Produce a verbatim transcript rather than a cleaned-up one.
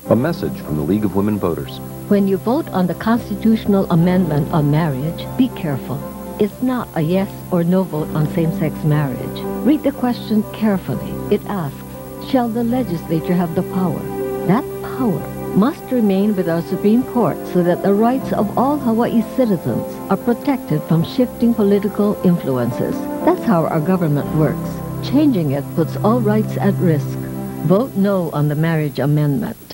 A message from the League of Women Voters. When you vote on the constitutional amendment on marriage, be careful. It's not a yes or no vote on same-sex marriage. Read the question carefully. It asks, shall the legislature have the power? That power must remain with our Supreme Court so that the rights of all Hawaii citizens are protected from shifting political influences. That's how our government works. Changing it puts all rights at risk. Vote no on the marriage amendment.